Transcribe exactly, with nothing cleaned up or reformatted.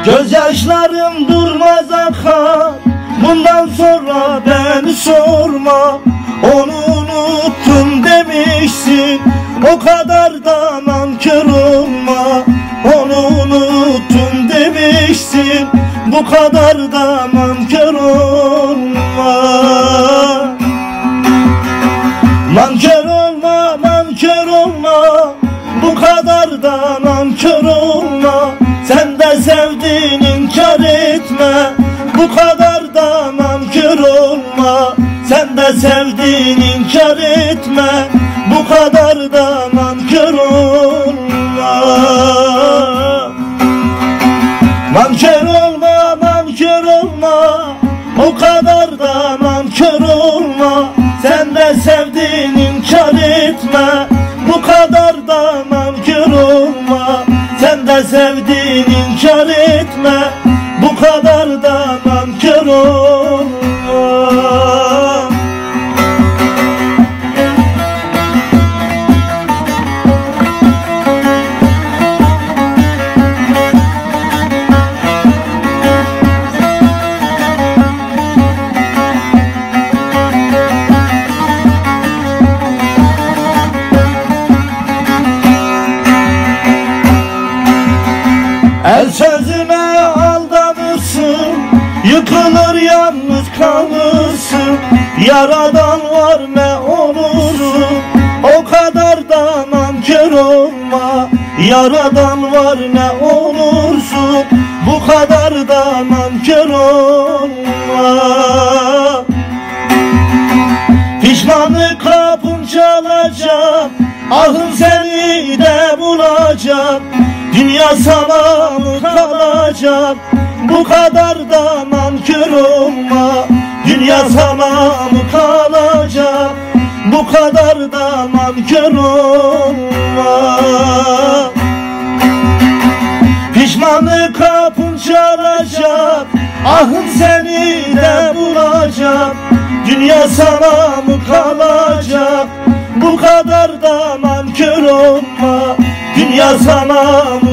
Gözyaşlarım durmaz akar, bundan sonra beni sorma. Onu unuttum demişsin, o kadar da nankör olma. Onu unuttum demişsin, bu kadar da nankör olma. Nankör olma, nankör olma, bu kadar da nankör olma. Sen de sevdin inkar etme, bu kadar da nankör olma. Sen de sevdin inkar etme, bu kadar da nankör olma. Nankör olma, nankör olma, o kadar da nankör olma. Sen de sevdin inkar etme, bu kadar da nankör olma. Sen de sevdin inkar etme, bu kadar da nankör olma. El sözüne aldanırsın, yıkılır yalnız kalırsın. Yaradan var ne olursun, o kadar da nankör olma. Yaradan var ne olursun, bu kadar da nankör olma. Pişmanlık kapım çalacak, ahım seni de bulacak. Dünya sana mı kalacak, bu kadar da nankör olma. Dünya sana mı kalacak, bu kadar da nankör olma. Pişmanlık kapın çalacak, ahım seni de bulacak. Dünya sana mı kalacak, bu kadar da nankör olma. Dünya sana